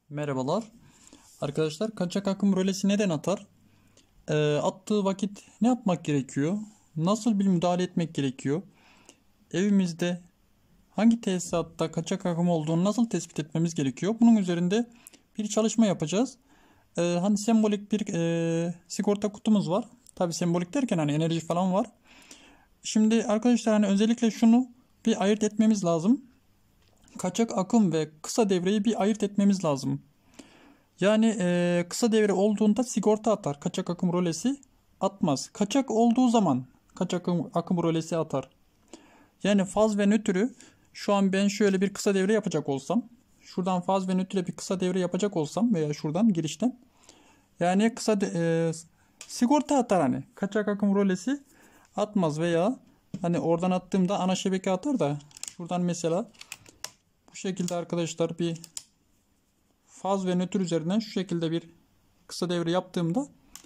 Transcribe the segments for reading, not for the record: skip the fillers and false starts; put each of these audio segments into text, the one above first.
Merhabalar. Arkadaşlar kaçak akım rölesi neden atar? Attığı vakit ne yapmak gerekiyor? Nasıl bir müdahale etmek gerekiyor? Evimizde hangi tesisatta kaçak akım olduğunu nasıl tespit etmemiz gerekiyor? Bunun üzerinde bir çalışma yapacağız. Hani sembolik bir sigorta kutumuz var. Tabi sembolik derken hani enerji falan var. Şimdi arkadaşlar hani özellikle şunu bir ayırt etmemiz lazım. Kaçak akım ve kısa devreyi bir ayırt etmemiz lazım. Yani kısa devre olduğunda sigorta atar. Kaçak akım rölesi atmaz. Kaçak olduğu zaman kaçak akım rölesi atar. Yani faz ve nötrü şu an ben şöyle bir kısa devre yapacak olsam, şuradan faz ve nötre bir kısa devre yapacak olsam veya şuradan girişten yani sigorta atar hani. Kaçak akım rölesi atmaz veya hani oradan attığımda ana şebeke atar da şuradan mesela bu şekilde arkadaşlar bir faz ve nötr üzerinden şu şekilde bir kısa devre yaptığımda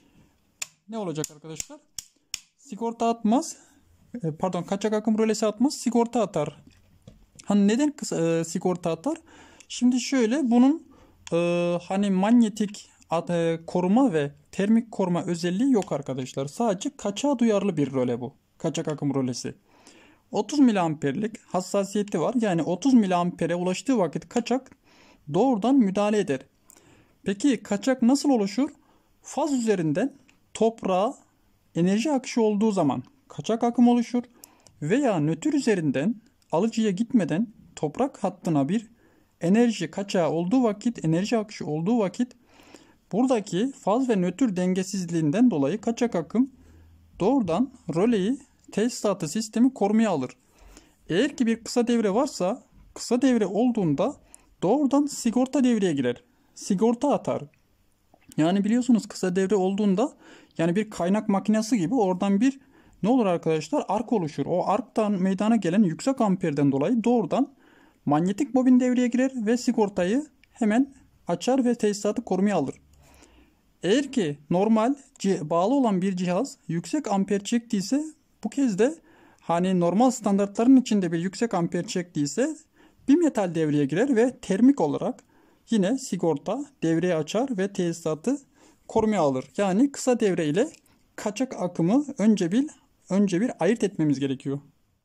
ne olacak arkadaşlar? Sigorta atmaz. Pardon, kaçak akım rölesi atmaz. Sigorta atar. Hani neden sigorta atar? Şimdi şöyle bunun hani manyetik koruma ve termik koruma özelliği yok arkadaşlar. Sadece kaçağa duyarlı bir röle bu. Kaçak akım rölesi. 30 miliamperlik hassasiyeti var. Yani 30 miliampere ulaştığı vakit kaçak doğrudan müdahale eder. Peki kaçak nasıl oluşur? Faz üzerinden toprağa enerji akışı olduğu zaman kaçak akım oluşur veya nötr üzerinden alıcıya gitmeden toprak hattına bir enerji kaçağı olduğu vakit, enerji akışı olduğu vakit buradaki faz ve nötr dengesizliğinden dolayı kaçak akım doğrudan röleyi tesisatı sistemi korumaya alır. Eğer ki bir kısa devre varsa kısa devre olduğunda doğrudan sigorta devreye girer. Sigorta atar. Yani biliyorsunuz kısa devre olduğunda yani bir kaynak makinesi gibi oradan bir ne olur arkadaşlar? Ark oluşur. O arktan meydana gelen yüksek amperden dolayı doğrudan manyetik bobin devreye girer ve sigortayı hemen açar ve tesisatı korumaya alır. Eğer ki normal bağlı olan bir cihaz yüksek amper çektiyse bu kez de hani normal standartların içinde bir yüksek amper çektiyse bir metal devreye girer ve termik olarak yine sigorta devreye açar ve tesisatı korumaya alır. Yani kısa devre ile kaçak akımı önce bir ayırt etmemiz gerekiyor.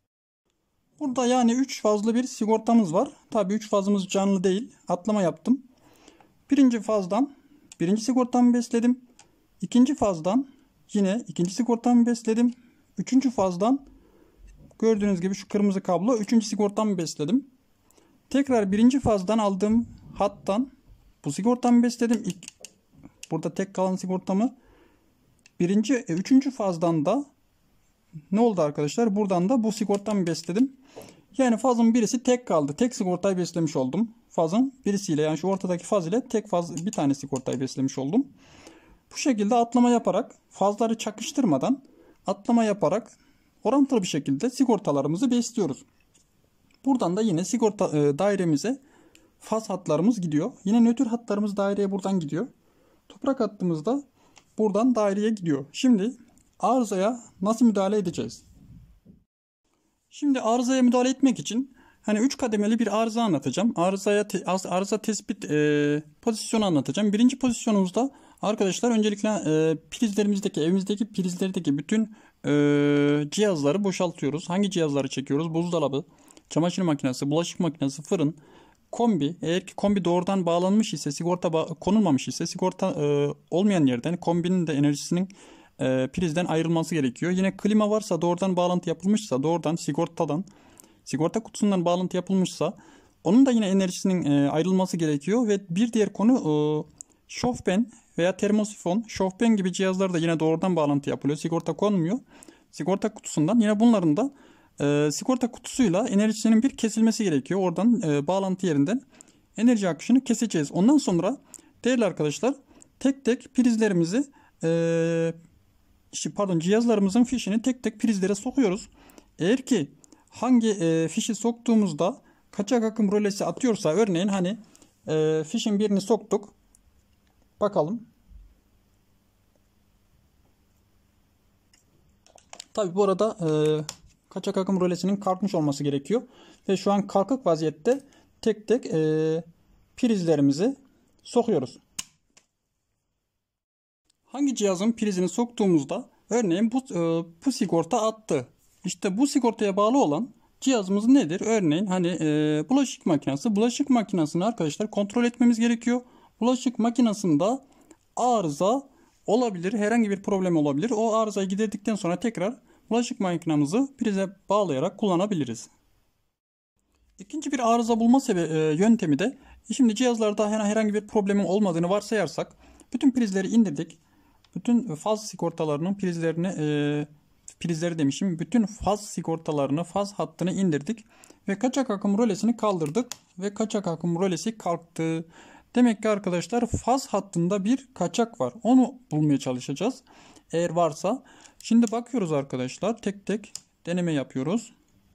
Burada yani 3 fazlı bir sigortamız var. Tabii 3 fazımız canlı değil. Atlama yaptım. Birinci fazdan birinci sigortamı besledim. İkinci fazdan yine ikinci sigortamı besledim. Üçüncü fazdan gördüğünüz gibi şu kırmızı kablo üçüncü sigortamı besledim. Tekrar birinci fazdan aldığım hattan bu sigortamı besledim. Burada tek kalan sigortamı üçüncü fazdan da ne oldu arkadaşlar? Buradan da bu sigortamı besledim. Yani fazın birisi tek kaldı. Tek sigortayı beslemiş oldum. Fazın birisiyle yani şu ortadaki faz ile tek faz bir tane sigortayı beslemiş oldum. Bu şekilde atlama yaparak fazları çakıştırmadan atlama yaparak orantılı bir şekilde sigortalarımızı besliyoruz. Buradan da yine sigorta dairemize faz hatlarımız gidiyor. Yine nötr hatlarımız daireye buradan gidiyor. Toprak hattımız da buradan daireye gidiyor. Şimdi arızaya nasıl müdahale edeceğiz? Şimdi arızaya müdahale etmek için hani 3 kademeli bir arıza anlatacağım. Arıza tespit pozisyonu anlatacağım. Birinci pozisyonumuzda arkadaşlar öncelikle evimizdeki prizlerdeki bütün cihazları boşaltıyoruz. Hangi cihazları çekiyoruz? Buzdolabı, çamaşır makinesi, bulaşık makinesi, fırın, kombi. Eğer ki kombi doğrudan bağlanmış ise konulmamış ise sigorta olmayan yerden kombinin de enerjisinin prizden ayrılması gerekiyor. Yine klima varsa doğrudan bağlantı yapılmışsa doğrudan sigorta kutusundan bağlantı yapılmışsa onun da yine enerjisinin ayrılması gerekiyor ve bir diğer konu şofben veya termosifon, şofben gibi cihazlarda yine doğrudan bağlantı yapılıyor. Sigorta konmuyor. Sigorta kutusundan yine bunların da sigorta kutusuyla enerjisinin bir kesilmesi gerekiyor. Oradan bağlantı yerinden enerji akışını keseceğiz. Ondan sonra değerli arkadaşlar tek tek prizlerimizi cihazlarımızın fişini tek tek prizlere sokuyoruz. Eğer ki hangi fişi soktuğumuzda kaçak akım rölesi atıyorsa örneğin hani fişin birini soktuk. Bakalım. Tabi bu arada kaçak akım rölesinin kalkmış olması gerekiyor. Ve şu an kalkık vaziyette tek tek prizlerimizi sokuyoruz. Hangi cihazın prizini soktuğumuzda örneğin bu sigorta attı. İşte bu sigortaya bağlı olan cihazımız nedir? Örneğin hani bulaşık makinesi. Bulaşık makinesini arkadaşlar kontrol etmemiz gerekiyor. Bulaşık makinesinde arıza olabilir. Herhangi bir problem olabilir. O arızayı giderdikten sonra tekrar bulaşık makinamızı prize bağlayarak kullanabiliriz. İkinci bir arıza bulma yöntemi de şimdi cihazlarda herhangi bir problemin olmadığını varsayarsak bütün prizleri indirdik. Bütün faz sigortalarının bütün faz sigortalarını, faz hattını indirdik ve kaçak akım rölesini kaldırdık ve kaçak akım rölesi kalktı. Demek ki arkadaşlar faz hattında bir kaçak var. Onu bulmaya çalışacağız. Eğer varsa. Şimdi bakıyoruz arkadaşlar. Tek tek deneme yapıyoruz.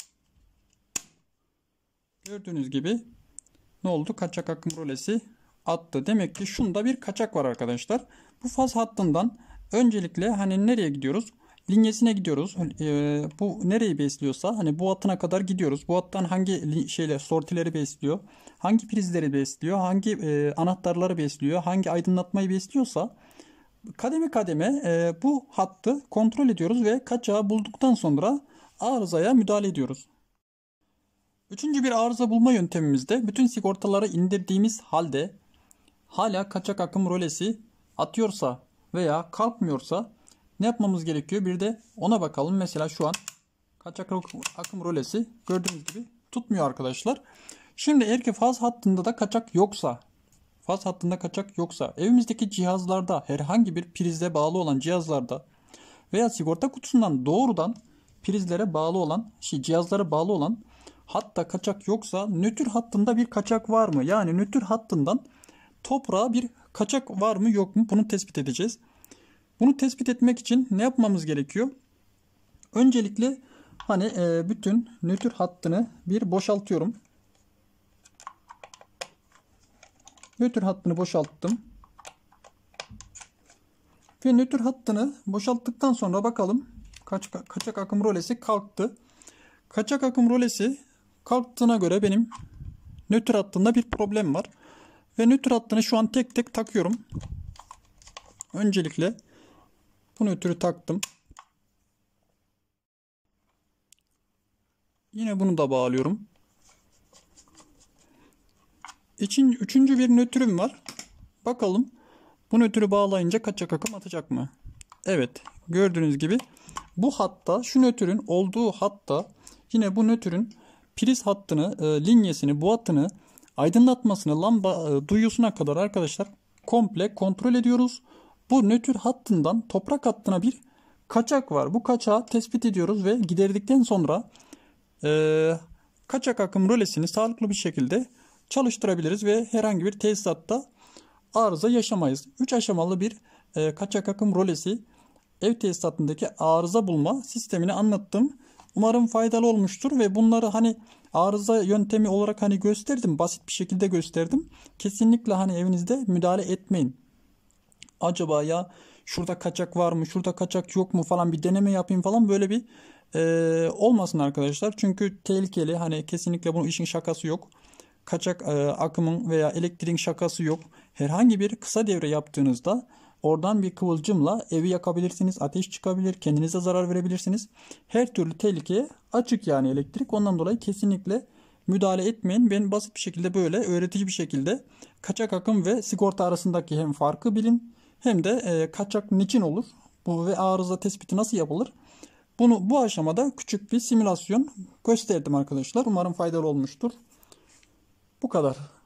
Gördüğünüz gibi ne oldu? Kaçak akım rölesi attı. Demek ki şunda bir kaçak var arkadaşlar. Bu faz hattından öncelikle hani nereye gidiyoruz? Linyesine gidiyoruz. Bu nereyi besliyorsa hani bu hattına kadar gidiyoruz. Bu hattan hangi sortileri besliyor? Hangi prizleri besliyor? Hangi anahtarları besliyor? Hangi aydınlatmayı besliyorsa kademe kademe bu hattı kontrol ediyoruz ve kaçağı bulduktan sonra arızaya müdahale ediyoruz. Üçüncü bir arıza bulma yöntemimizde bütün sigortaları indirdiğimiz halde hala kaçak akım rölesi atıyorsa veya kalkmıyorsa ne yapmamız gerekiyor? Bir de ona bakalım. Mesela şu an kaçak akım rölesi gördüğünüz gibi tutmuyor arkadaşlar. Şimdi eğer ki faz hattında da kaçak yoksa, evimizdeki cihazlarda herhangi bir prize bağlı olan cihazlarda veya sigorta kutusundan doğrudan prizlere bağlı olan cihazlara bağlı olan hatta kaçak yoksa nötr hattında bir kaçak var mı? Yani nötr hattından toprağa bir kaçak var mı yok mu? Bunu tespit edeceğiz. Bunu tespit etmek için ne yapmamız gerekiyor? Öncelikle hani bütün nötr hattını bir boşaltıyorum. Nötr hattını boşalttım. Ve nötr hattını boşalttıktan sonra bakalım kaçak akım rölesi kalktı. Kaçak akım rölesi kalktığına göre benim nötr hattında bir problem var. Ve nötr hattını şu an tek tek takıyorum. Öncelikle bu nötrü taktım. Yine bunu da bağlıyorum. Üçüncü bir nötrüm var. Bakalım bu nötrü bağlayınca kaçak akım atacak mı? Evet, gördüğünüz gibi bu hatta şu nötrün olduğu hatta yine bu nötrün priz hattını, linyesini, bu hattını aydınlatmasını, lamba duyusuna kadar arkadaşlar komple kontrol ediyoruz. Bu nötr hattından toprak hattına bir kaçak var. Bu kaçağı tespit ediyoruz ve giderdikten sonra kaçak akım rölesini sağlıklı bir şekilde çalıştırabiliriz ve herhangi bir tesisatta arıza yaşamayız. 3 aşamalı bir kaçak akım rölesi ev tesisatındaki arıza bulma sistemini anlattım. Umarım faydalı olmuştur ve bunları hani arıza yöntemi olarak hani gösterdim. Basit bir şekilde gösterdim. Kesinlikle hani evinizde müdahale etmeyin. Acaba ya şurada kaçak var mı, şurada kaçak yok mu falan bir deneme yapayım falan böyle bir olmasın arkadaşlar. Çünkü tehlikeli, hani kesinlikle bunun işin şakası yok. Kaçak akımın veya elektriğin şakası yok. Herhangi bir kısa devre yaptığınızda oradan bir kıvılcımla evi yakabilirsiniz. Ateş çıkabilir. Kendinize zarar verebilirsiniz. Her türlü tehlikeye açık yani elektrik. Ondan dolayı kesinlikle müdahale etmeyin. Ben basit bir şekilde böyle öğretici bir şekilde kaçak akım ve sigorta arasındaki hem farkı bilin hem de kaçak niçin olur bu ve arıza tespiti nasıl yapılır? Bunu bu aşamada küçük bir simülasyon gösterdim arkadaşlar. Umarım faydalı olmuştur. Bu kadar.